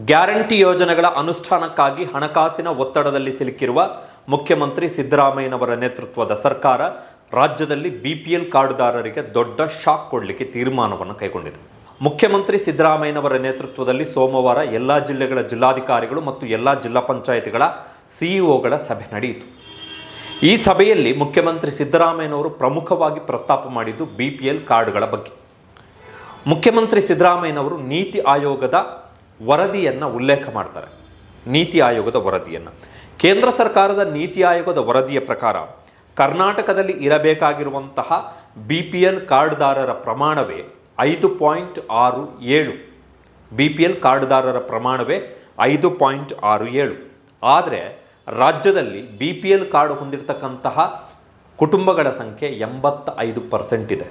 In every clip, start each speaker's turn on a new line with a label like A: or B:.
A: Guarantee ಯೋಜನೆಗಳ ಅನುಷ್ಠಾನಕ್ಕಾಗಿ ಹಣಕಾಸಿನ ಒತ್ತಡದಲ್ಲಿ ಸಿಲುಕಿರುವ ಮುಖ್ಯಮಂತ್ರಿ ಸಿದ್ದರಾಮಯ್ಯನವರ ನೇತೃತ್ವದ ಸರ್ಕಾರ ರಾಜ್ಯದಲ್ಲಿ ಬಿಪಿಎಲ್ ಕಾರ್ಡ್ದಾರರಿಗೆ ದೊಡ್ಡ ಶಾಕ್ ಕೊಡಲಿಕ್ಕೆ ತೀರ್ಮಾನವನ್ನು ಕೈಗೊಂಡಿದೆ. ಮುಖ್ಯಮಂತ್ರಿ ಸಿದ್ದರಾಮಯ್ಯನವರ ನೇತೃತ್ವದಲ್ಲಿ ಸೋಮವಾರ ಎಲ್ಲ ಜಿಲ್ಲೆಗಳ ಜಿಲ್ಲಾಧಿಕಾರಿಗಳು ಮತ್ತು ಎಲ್ಲ ಜಿಲ್ಲಾ ಪಂಚಾಯತ್ಗಳ ಸಿಇಒಗಳ ಸಭೆ ನಡೆಯಿತು. ಈ ಸಭೆಯಲ್ಲಿ ಮುಖ್ಯಮಂತ್ರಿ ಸಿದ್ದರಾಮಯ್ಯನವರು ಪ್ರಮುಖವಾಗಿ ಪ್ರಸ್ತಾಪ ಮಾಡಿದ್ದು ಬಿಪಿಎಲ್ ಕಾರ್ಡ್ಗಳ ಬಗ್ಗೆ. ಮುಖ್ಯಮಂತ್ರಿ ಸಿದ್ದರಾಮಯ್ಯನವರು ನೀತಿ ಆಯೋಗದ ವರದಿಯನ್ನು ಉಲ್ಲೇಖ ಮಾಡ್ತಾರೆ. ನೀತಿ ಆಯೋಗದ ವರದಿಯನ್ನು, ಕೇಂದ್ರ ಸರ್ಕಾರದ ನೀತಿ ಆಯೋಗದ ವರದಿಯ ಪ್ರಕಾರ ಕರ್ನಾಟಕದಲ್ಲಿ ಇರಬೇಕಾಗಿರುವಂತಹ ಬಿಪಿಎಲ್ ಕಾರ್ಡ್ದಾರರ ಪ್ರಮಾಣವೇ 5.67. ಬಿಪಿಎಲ್ ಕಾರ್ಡ್ದಾರರ ಪ್ರಮಾಣವೇ 5.67. ಆದರೆ ರಾಜ್ಯದಲ್ಲಿ ಬಿಪಿಎಲ್ ಕಾರ್ಡ್ ಹೊಂದಿರತಕ್ಕಂತಹ ಕುಟುಂಬಗಳ ಸಂಖ್ಯೆ 85% ಇದೆ.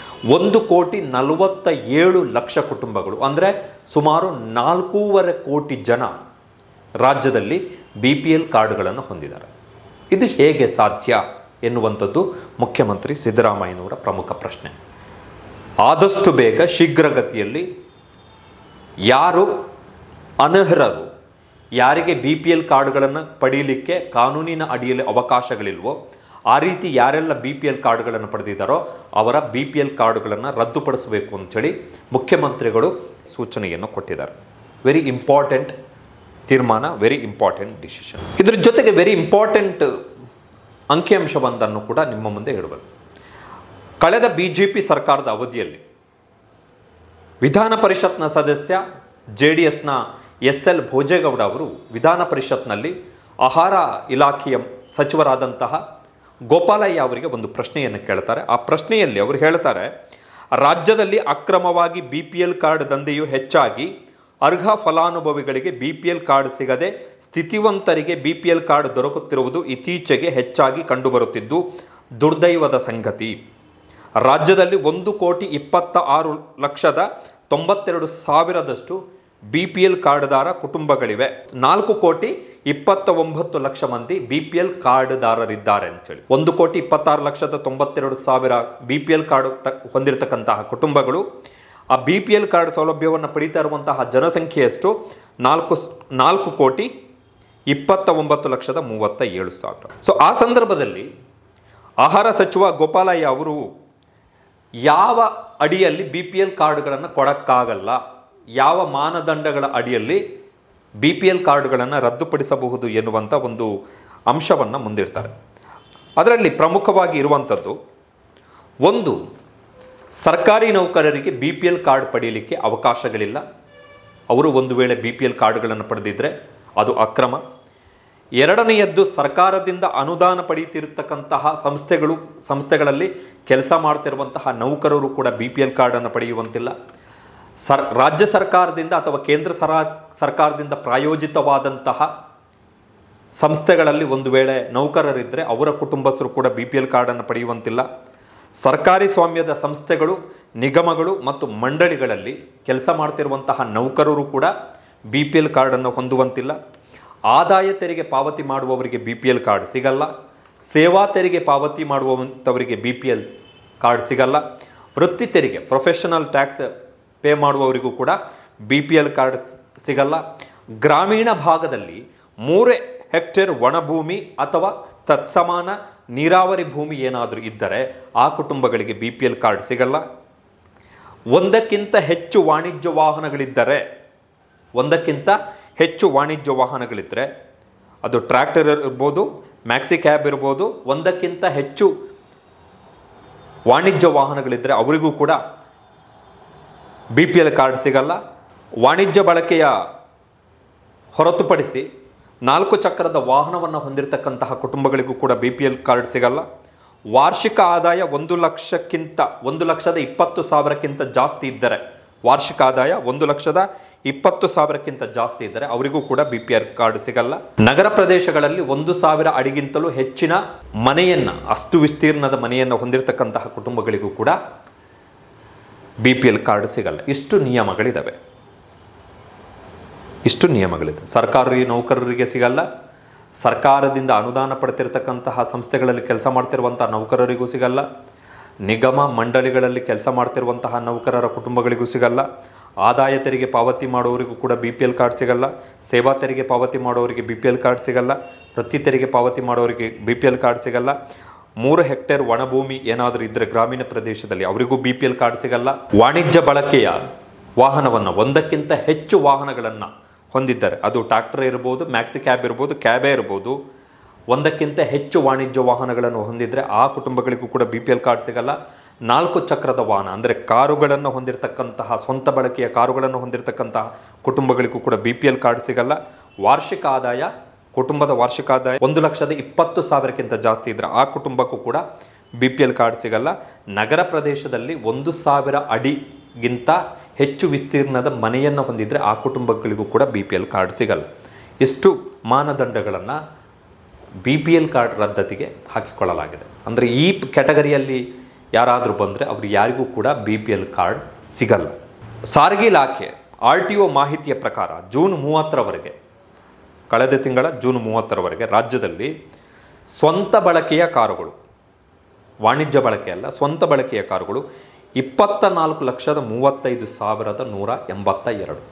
A: 1,47,00,000 ಕುಟುಂಬಗಳು, ಅಂದರೆ ಸುಮಾರು 4.25 ಕೋಟಿ ಜನ ರಾಜ್ಯದಲ್ಲಿ ಬಿಪಿಎಲ್ ಕಾರ್ಡ್ಗಳನ್ನು ಹೊಂದಿದ್ದಾರೆ. ಇದು ಹೇಗೆ ಸಾಧ್ಯ ಎನ್ನುವಂಥದ್ದು ಮುಖ್ಯಮಂತ್ರಿ ಸಿದ್ದರಾಮಯ್ಯನವರ ಪ್ರಮುಖ ಪ್ರಶ್ನೆ. ಆದಷ್ಟು ಬೇಗ ಶೀಘ್ರಗತಿಯಲ್ಲಿ ಯಾರು ಅನರ್ಹರು, ಯಾರಿಗೆ ಬಿಪಿಎಲ್ ಕಾರ್ಡ್ಗಳನ್ನು ಪಡೆಯಲಿಕ್ಕೆ ಕಾನೂನಿನ ಅಡಿಯಲ್ಲಿ ಅವಕಾಶಗಳಿಲ್ವೋ, ಆ ರೀತಿ ಯಾರೆಲ್ಲ ಬಿಪಿಎಲ್ ಕಾರ್ಡ್ಗಳನ್ನು ಪಡೆದಿದ್ದಾರೋ ಅವರ ಬಿಪಿಎಲ್ ಕಾರ್ಡ್ಗಳನ್ನು ರದ್ದುಪಡಿಸಬೇಕು ಅಂಥೇಳಿ ಮುಖ್ಯಮಂತ್ರಿಗಳು ಸೂಚನೆಯನ್ನು ಕೊಟ್ಟಿದ್ದಾರೆ. ವೆರಿ ಇಂಪಾರ್ಟೆಂಟ್ ತೀರ್ಮಾನ, ವೆರಿ ಇಂಪಾರ್ಟೆಂಟ್ ಡಿಸಿಷನ್. ಇದ್ರ ಜೊತೆಗೆ ವೆರಿ ಇಂಪಾರ್ಟೆಂಟ್ ಅಂಕಿಅಂಶವೊಂದನ್ನು ಕೂಡ ನಿಮ್ಮ ಮುಂದೆ ಇಡಬೇಕು. ಕಳೆದ ಬಿಜೆಪಿ ಸರ್ಕಾರದ ಅವಧಿಯಲ್ಲಿ ವಿಧಾನ ಪರಿಷತ್ನ ಸದಸ್ಯ JDSನ SL ಭೋಜೇಗೌಡ ಅವರು ವಿಧಾನ ಪರಿಷತ್ನಲ್ಲಿ ಆಹಾರ ಇಲಾಖೆಯ ಸಚಿವರಾದಂತಹ ಗೋಪಾಲಯ್ಯ ಅವರಿಗೆ ಒಂದು ಪ್ರಶ್ನೆಯನ್ನು ಕೇಳ್ತಾರೆ. ಆ ಪ್ರಶ್ನೆಯಲ್ಲಿ ಅವರು ಹೇಳ್ತಾರೆ, ರಾಜ್ಯದಲ್ಲಿ ಅಕ್ರಮವಾಗಿ ಬಿಪಿಎಲ್ ಕಾರ್ಡ್ ದಂಧೆಯು ಹೆಚ್ಚಾಗಿ ಅರ್ಹ ಫಲಾನುಭವಿಗಳಿಗೆ ಬಿಪಿಎಲ್ ಕಾರ್ಡ್ ಸಿಗದೆ ಸ್ಥಿತಿವಂತರಿಗೆ ಬಿಪಿಎಲ್ ಕಾರ್ಡ್ ದೊರಕುತ್ತಿರುವುದು ಇತ್ತೀಚೆಗೆ ಹೆಚ್ಚಾಗಿ ಕಂಡುಬರುತ್ತಿದ್ದು ದುರ್ದೈವದ ಸಂಗತಿ. ರಾಜ್ಯದಲ್ಲಿ 1,26,92,000 ಬಿಪಿಎಲ್ ಕಾರ್ಡ್ದಾರ ಕುಟುಂಬಗಳಿವೆ. 4,29,00,000 ಮಂದಿ ಬಿಪಿಎಲ್ ಕಾರ್ಡ್ದಾರರಿದ್ದಾರೆ ಅಂತೇಳಿ. 1,26,92,000 ಬಿಪಿಎಲ್ ಕಾರ್ಡ್ ಹೊಂದಿರತಕ್ಕಂತಹ ಕುಟುಂಬಗಳು. ಆ ಬಿಪಿಎಲ್ ಕಾರ್ಡ್ ಸೌಲಭ್ಯವನ್ನು ಪಡೀತಾ ಇರುವಂತಹ ಜನಸಂಖ್ಯೆ ಎಷ್ಟು? 4,29,37,000. ಸೊ ಆ ಸಂದರ್ಭದಲ್ಲಿ ಆಹಾರ ಸಚಿವ ಗೋಪಾಲಯ್ಯ ಅವರು ಯಾವ ಅಡಿಯಲ್ಲಿ ಬಿಪಿಎಲ್ ಕಾರ್ಡ್ಗಳನ್ನು ಕೊಡಕ್ಕಾಗಲ್ಲ, ಯಾವ ಮಾನದಂಡಗಳ ಅಡಿಯಲ್ಲಿ ಬಿಪಿಎಲ್ ಕಾರ್ಡ್ಗಳನ್ನು ರದ್ದುಪಡಿಸಬಹುದು ಎನ್ನುವಂಥ ಒಂದು ಅಂಶವನ್ನು ಮುಂದಿಡ್ತಾರೆ. ಅದರಲ್ಲಿ ಪ್ರಮುಖವಾಗಿ ಇರುವಂಥದ್ದು, ಒಂದು, ಸರ್ಕಾರಿ ನೌಕರರಿಗೆ ಬಿಪಿಎಲ್ ಕಾರ್ಡ್ ಪಡೆಯಲಿಕ್ಕೆ ಅವಕಾಶಗಳಿಲ್ಲ. ಅವರು ಒಂದು ವೇಳೆ ಬಿಪಿಎಲ್ ಕಾರ್ಡ್ಗಳನ್ನು ಪಡೆದಿದ್ದರೆ ಅದು ಅಕ್ರಮ. ಎರಡನೆಯದ್ದು, ಸರ್ಕಾರದಿಂದ ಅನುದಾನ ಪಡೆಯುತ್ತಿರತಕ್ಕಂತಹ ಸಂಸ್ಥೆಗಳಲ್ಲಿ ಕೆಲಸ ಮಾಡ್ತಿರುವಂತಹ ನೌಕರರು ಕೂಡ ಬಿಪಿಎಲ್ ಕಾರ್ಡನ್ನು ಪಡೆಯುವಂತಿಲ್ಲ. ರಾಜ್ಯ ಸರ್ಕಾರದಿಂದ ಅಥವಾ ಕೇಂದ್ರ ಸರ್ಕಾರದಿಂದ ಪ್ರಾಯೋಜಿತವಾದಂತಹ ಸಂಸ್ಥೆಗಳಲ್ಲಿ ಒಂದು ವೇಳೆ ನೌಕರರಿದ್ದರೆ ಅವರ ಕುಟುಂಬಸ್ಥರು ಕೂಡ ಬಿಪಿಎಲ್ ಕಾರ್ಡನ್ನು ಪಡೆಯುವಂತಿಲ್ಲ. ಸರ್ಕಾರಿ ಸ್ವಾಮ್ಯದ ಸಂಸ್ಥೆಗಳು, ನಿಗಮಗಳು ಮತ್ತು ಮಂಡಳಿಗಳಲ್ಲಿ ಕೆಲಸ ಮಾಡ್ತಿರುವಂತಹ ನೌಕರರು ಕೂಡ ಬಿಪಿಎಲ್ ಕಾರ್ಡನ್ನು ಹೊಂದುವಂತಿಲ್ಲ. ಆದಾಯ ತೆರಿಗೆ ಪಾವತಿ ಮಾಡುವವರಿಗೆ ಬಿಪಿಎಲ್ ಕಾರ್ಡ್ ಸಿಗಲ್ಲ. ಸೇವಾ ತೆರಿಗೆ ಪಾವತಿ ಮಾಡುವಂಥವರಿಗೆ ಬಿಪಿಎಲ್ ಕಾರ್ಡ್ ಸಿಗಲ್ಲ. ವೃತ್ತಿ ತೆರಿಗೆ, ಪ್ರೊಫೆಷನಲ್ ಟ್ಯಾಕ್ಸ್ ಪೇ ಮಾಡುವವರಿಗೂ ಕೂಡ ಬಿಪಿಎಲ್ ಕಾರ್ಡ್ ಸಿಗಲ್ಲ. ಗ್ರಾಮೀಣ ಭಾಗದಲ್ಲಿ 3 ಹೆಕ್ಟೇರ್ ಒಣಭೂಮಿ ಅಥವಾ ತತ್ಸಮಾನ ನೀರಾವರಿ ಭೂಮಿ ಏನಾದರೂ ಇದ್ದರೆ ಆ ಕುಟುಂಬಗಳಿಗೆ ಬಿಪಿಎಲ್ ಕಾರ್ಡ್ ಸಿಗಲ್ಲ. ಒಂದಕ್ಕಿಂತ ಹೆಚ್ಚು ವಾಣಿಜ್ಯ ವಾಹನಗಳಿದ್ದರೆ ಅದು ಟ್ರ್ಯಾಕ್ಟರ್ ಇರ್ಬೋದು, ಮ್ಯಾಕ್ಸಿ ಕ್ಯಾಬ್ ಇರ್ಬೋದು, ಒಂದಕ್ಕಿಂತ ಹೆಚ್ಚು ವಾಣಿಜ್ಯ ವಾಹನಗಳಿದ್ದರೆ ಅವರಿಗೂ ಕೂಡ ಬಿಪಿಎಲ್ ಕಾರ್ಡ್ ಸಿಗಲ್ಲ. ವಾಣಿಜ್ಯ ಬಳಕೆಯ ಹೊರತುಪಡಿಸಿ 4 ಚಕ್ರದ ವಾಹನವನ್ನು ಹೊಂದಿರತಕ್ಕಂತಹ ಕುಟುಂಬಗಳಿಗೂ ಕೂಡ ಬಿಪಿಎಲ್ ಕಾರ್ಡ್ ಸಿಗಲ್ಲ. ವಾರ್ಷಿಕ ಆದಾಯ 1,20,000ಕ್ಕಿಂತ ಜಾಸ್ತಿ ಇದ್ದರೆ, ವಾರ್ಷಿಕ ಆದಾಯ 1,20,000ಕ್ಕಿಂತ ಜಾಸ್ತಿ ಇದ್ದರೆ ಅವರಿಗೂ ಕೂಡ ಬಿಪಿಎಲ್ ಕಾರ್ಡ್ ಸಿಗಲ್ಲ. ನಗರ ಪ್ರದೇಶಗಳಲ್ಲಿ 1,000 ಅಡಿಗಿಂತಲೂ ಹೆಚ್ಚಿನ ಮನೆಯನ್ನು, ಅಷ್ಟು ವಿಸ್ತೀರ್ಣದ ಮನೆಯನ್ನು ಹೊಂದಿರತಕ್ಕಂತಹ ಕುಟುಂಬಗಳಿಗೂ ಕೂಡ ಬಿಪಿಎಲ್ ಕಾರ್ಡ್ ಸಿಗಲ್ಲ. ಇಷ್ಟು ನಿಯಮಗಳಿದೆ. ಸರ್ಕಾರಿ ನೌಕರರಿಗೆ ಸಿಗಲ್ಲ, ಸರ್ಕಾರದಿಂದ ಅನುದಾನ ಪಡೆತಿರತಕ್ಕಂತಹ ಸಂಸ್ಥೆಗಳಲ್ಲಿ ಕೆಲಸ ಮಾಡ್ತಿರುವಂತಹ ನೌಕರರಿಗೂ ಸಿಗಲ್ಲ, ನಿಗಮ ಮಂಡಳಿಗಳಲ್ಲಿ ಕೆಲಸ ಮಾಡ್ತಿರುವಂತಹ ನೌಕರರ ಕುಟುಂಬಗಳಿಗೂ ಸಿಗಲ್ಲ. ಆದಾಯ ತೆರಿಗೆ ಪಾವತಿ ಮಾಡೋರಿಗೂ ಕೂಡ BPL ಕಾರ್ಡ್ ಸಿಗಲ್ಲ, ಸೇವಾ ತೆರಿಗೆ ಪಾವತಿ ಮಾಡೋರಿಗೆ BPL ಕಾರ್ಡ್ ಸಿಗಲ್ಲ, ವೃತ್ತಿ ತೆರಿಗೆ ಪಾವತಿ ಮಾಡೋರಿಗೆ BPL ಕಾರ್ಡ್ ಸಿಗಲ್ಲ, 3 ಹೆಕ್ಟೇರ್ ಒಣಭೂಮಿ ಏನಾದರೂ ಇದ್ದರೆ ಗ್ರಾಮೀಣ ಪ್ರದೇಶದಲ್ಲಿ ಅವರಿಗೂ BPL ಕಾರ್ಡ್ ಸಿಗಲ್ಲ. ವಾಣಿಜ್ಯ ಬಳಕೆಯ ವಾಹನವನ್ನು, ಒಂದಕ್ಕಿಂತ ಹೆಚ್ಚು ವಾಹನಗಳನ್ನು ಹೊಂದಿದ್ದಾರೆ, ಅದು ಟ್ರ್ಯಾಕ್ಟರ್ ಇರ್ಬೋದು, ಮ್ಯಾಕ್ಸಿ ಕ್ಯಾಬ್ ಇರ್ಬೋದು, ಕ್ಯಾಬೇ ಇರ್ಬೋದು, ಒಂದಕ್ಕಿಂತ ಹೆಚ್ಚು ವಾಣಿಜ್ಯ ವಾಹನಗಳನ್ನು ಹೊಂದಿದರೆ ಆ ಕುಟುಂಬಗಳಿಗೂ ಕೂಡ BPL ಕಾರ್ಡ್ ಸಿಗಲ್ಲ. 4 ಚಕ್ರದ ವಾಹನ ಅಂದರೆ ಕಾರುಗಳನ್ನು ಹೊಂದಿರತಕ್ಕಂತಹ, ಸ್ವಂತ ಬಳಕೆಯ ಕಾರುಗಳನ್ನು ಹೊಂದಿರತಕ್ಕಂತಹ ಕುಟುಂಬಗಳಿಗೂ ಕೂಡ BPL ಕಾರ್ಡ್ ಸಿಗಲ್ಲ. ವಾರ್ಷಿಕ ಆದಾಯ, ಕುಟುಂಬದ ವಾರ್ಷಿಕ ಆದಾಯ 1,20,000ಕ್ಕಿಂತ ಜಾಸ್ತಿ ಇದ್ದರೆ ಆ ಕುಟುಂಬಕ್ಕೂ ಕೂಡ BPL ಕಾರ್ಡ್ ಸಿಗಲ್ಲ. ನಗರ ಪ್ರದೇಶದಲ್ಲಿ 1,000 ಅಡಿಗಿಂತ ಹೆಚ್ಚು ವಿಸ್ತೀರ್ಣದ ಮನೆಯನ್ನು ಹೊಂದಿದರೆ ಆ ಕುಟುಂಬಗಳಿಗೂ ಕೂಡ BPL ಕಾರ್ಡ್ ಸಿಗಲ್ಲ. ಇಷ್ಟು ಮಾನದಂಡಗಳನ್ನು BPL ಕಾರ್ಡ್ ರದ್ದತಿಗೆ ಹಾಕಿಕೊಳ್ಳಲಾಗಿದೆ. ಅಂದರೆ ಈ ಕ್ಯಾಟಗರಿಯಲ್ಲಿ ಯಾರಾದರೂ ಬಂದರೆ ಅವ್ರಿಗೆ ಯಾರಿಗೂ ಕೂಡ BPL ಕಾರ್ಡ್ ಸಿಗಲ್ಲ. ಸಾರಿಗೆ ಇಲಾಖೆ RTO ಮಾಹಿತಿಯ ಪ್ರಕಾರ ಜೂನ್ 30ರವರೆಗೆ, ಕಳೆದ ತಿಂಗಳ ಜೂನ್ 30ರವರೆಗೆ ರಾಜ್ಯದಲ್ಲಿ ಸ್ವಂತ ಬಳಕೆಯ ಕಾರುಗಳು, ವಾಣಿಜ್ಯ ಬಳಕೆ ಅಲ್ಲ, ಸ್ವಂತ ಬಳಕೆಯ ಕಾರುಗಳು 24,35,182.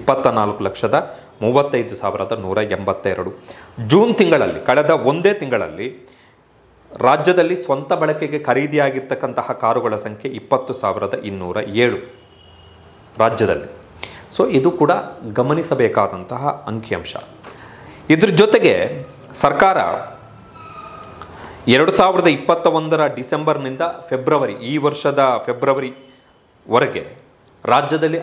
A: 24,35,182. ಜೂನ್ ತಿಂಗಳಲ್ಲಿ, ಕಳೆದ ಒಂದೇ ತಿಂಗಳಲ್ಲಿ ರಾಜ್ಯದಲ್ಲಿ ಸ್ವಂತ ಬಳಕೆಗೆ ಖರೀದಿಯಾಗಿರ್ತಕ್ಕಂತಹ ಕಾರುಗಳ ಸಂಖ್ಯೆ 20,207 ರಾಜ್ಯದಲ್ಲಿ. ಸೊ ಇದು ಕೂಡ ಗಮನಿಸಬೇಕಾದಂತಹ ಅಂಕಿಅಂಶ. ಇದ್ರ ಜೊತೆಗೆ ಸರ್ಕಾರ 2021ರ ಡಿಸೆಂಬರ್ನಿಂದ ಫೆಬ್ರವರಿ, ಈ ವರ್ಷದ ಫೆಬ್ರವರಿವರೆಗೆ ರಾಜ್ಯದಲ್ಲಿ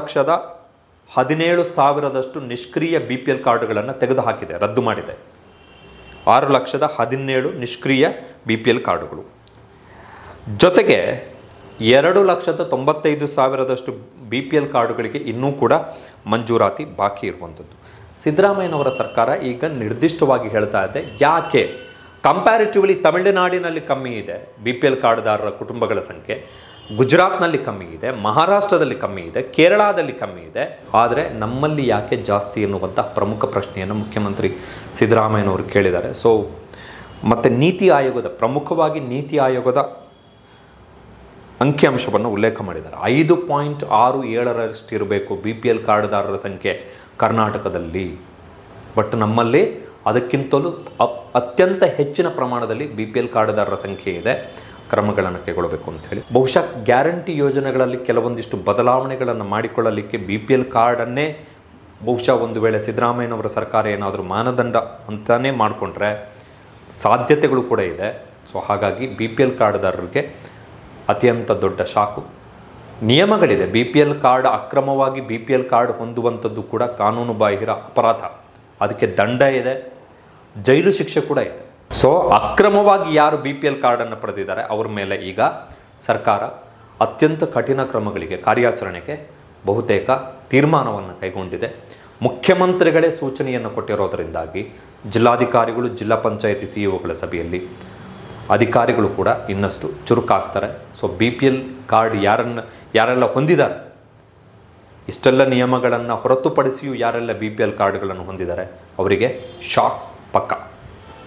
A: 6,17,000 ನಿಷ್ಕ್ರಿಯ BPL ಕಾರ್ಡುಗಳನ್ನು ತೆಗೆದುಹಾಕಿದೆ, ರದ್ದು ಮಾಡಿದೆ. 6,17,000 ನಿಷ್ಕ್ರಿಯ BPL ಕಾರ್ಡುಗಳು. ಜೊತೆಗೆ 2,95,000 BPL ಕಾರ್ಡುಗಳಿಗೆ ಇನ್ನೂ ಕೂಡ ಮಂಜೂರಾತಿ ಬಾಕಿ ಇರುವಂಥದ್ದು. ಸಿದ್ದರಾಮಯ್ಯನವರ ಸರ್ಕಾರ ಈಗ ನಿರ್ದಿಷ್ಟವಾಗಿ ಹೇಳ್ತಾ ಇದೆ, ಯಾಕೆ ಕಂಪ್ಯಾರಿಟಿವ್ಲಿ ತಮಿಳುನಾಡಿನಲ್ಲಿ ಕಮ್ಮಿ ಇದೆ BPL ಕಾರ್ಡ್ದಾರರ ಕುಟುಂಬಗಳ ಸಂಖ್ಯೆ, ಗುಜರಾತ್ನಲ್ಲಿ ಕಮ್ಮಿ ಇದೆ, ಮಹಾರಾಷ್ಟ್ರದಲ್ಲಿ ಕಮ್ಮಿ ಇದೆ, ಕೇರಳದಲ್ಲಿ ಕಮ್ಮಿ ಇದೆ, ಆದರೆ ನಮ್ಮಲ್ಲಿ ಯಾಕೆ ಜಾಸ್ತಿ ಎನ್ನುವಂಥ ಪ್ರಮುಖ ಪ್ರಶ್ನೆಯನ್ನು ಮುಖ್ಯಮಂತ್ರಿ ಸಿದ್ದರಾಮಯ್ಯನವರು ಕೇಳಿದ್ದಾರೆ. ಸೊ ಮತ್ತು ನೀತಿ ಆಯೋಗದ, ಪ್ರಮುಖವಾಗಿ ನೀತಿ ಆಯೋಗದ ಅಂಕಿಅಂಶವನ್ನು ಉಲ್ಲೇಖ ಮಾಡಿದ್ದಾರೆ. 5.67ರಷ್ಟು ಇರಬೇಕು BPL ಕಾರ್ಡ್ದಾರರ ಸಂಖ್ಯೆ ಕರ್ನಾಟಕದಲ್ಲಿ. ಬಟ್ ನಮ್ಮಲ್ಲಿ ಅದಕ್ಕಿಂತಲೂ ಅತ್ಯಂತ ಹೆಚ್ಚಿನ ಪ್ರಮಾಣದಲ್ಲಿ BPL ಕಾರ್ಡ್ದಾರರ ಸಂಖ್ಯೆ ಇದೆ. ಕ್ರಮಗಳನ್ನು ಕೈಗೊಳ್ಳಬೇಕು ಅಂತ ಹೇಳಿ, ಬಹುಶಃ ಗ್ಯಾರಂಟಿ ಯೋಜನೆಗಳಲ್ಲಿ ಕೆಲವೊಂದಿಷ್ಟು ಬದಲಾವಣೆಗಳನ್ನು ಮಾಡಿಕೊಳ್ಳಲಿಕ್ಕೆ BPL ಕಾರ್ಡನ್ನೇ ಬಹುಶಃ ಒಂದು ವೇಳೆ ಸಿದ್ದರಾಮಯ್ಯನವರ ಸರ್ಕಾರ ಏನಾದರೂ ಮಾನದಂಡ ಅಂತಾನೇ ಮಾಡಿಕೊಂಡ್ರೆ ಸಾಧ್ಯತೆಗಳು ಕೂಡ ಇದೆ. ಸೊ ಹಾಗಾಗಿ BPL ಕಾರ್ಡ್ದಾರರಿಗೆ ಅತ್ಯಂತ ದೊಡ್ಡ ಶಾಕು. ನಿಯಮಗಳಿದೆ, BPL ಕಾರ್ಡ್ ಅಕ್ರಮವಾಗಿ BPL ಕಾರ್ಡ್ ಹೊಂದುವಂಥದ್ದು ಕೂಡ ಕಾನೂನು ಬಾಹಿರ ಅಪರಾಧ, ಅದಕ್ಕೆ ದಂಡ ಇದೆ, ಜೈಲು ಶಿಕ್ಷೆ ಕೂಡ ಇದೆ. ಸೊ ಅಕ್ರಮವಾಗಿ ಯಾರು BPL ಕಾರ್ಡನ್ನು ಪಡೆದಿದ್ದಾರೆ ಅವರ ಮೇಲೆ ಈಗ ಸರ್ಕಾರ ಅತ್ಯಂತ ಕಠಿಣ ಕ್ರಮಗಳಿಗೆ, ಕಾರ್ಯಾಚರಣೆಗೆ ಬಹುತೇಕ ತೀರ್ಮಾನವನ್ನು ಕೈಗೊಂಡಿದೆ. ಮುಖ್ಯಮಂತ್ರಿಗಳೇ ಸೂಚನೆಯನ್ನು ಕೊಟ್ಟಿರೋದರಿಂದಾಗಿ ಜಿಲ್ಲಾಧಿಕಾರಿಗಳು, ಜಿಲ್ಲಾ ಪಂಚಾಯತಿ CEOಗಳ ಸಭೆಯಲ್ಲಿ ಅಧಿಕಾರಿಗಳು ಕೂಡ ಇನ್ನಷ್ಟು ಚುರುಕಾಗ್ತಾರೆ. ಸೊ BPL ಕಾರ್ಡ್ ಯಾರೆಲ್ಲ ಹೊಂದಿದ್ದಾರೆ, ಇಷ್ಟೆಲ್ಲ ನಿಯಮಗಳನ್ನು ಹೊರತುಪಡಿಸಿಯೂ ಯಾರೆಲ್ಲ BPL ಕಾರ್ಡ್ಗಳನ್ನು ಹೊಂದಿದ್ದಾರೆ ಅವರಿಗೆ ಶಾಕ್ ಪಕ್ಕ.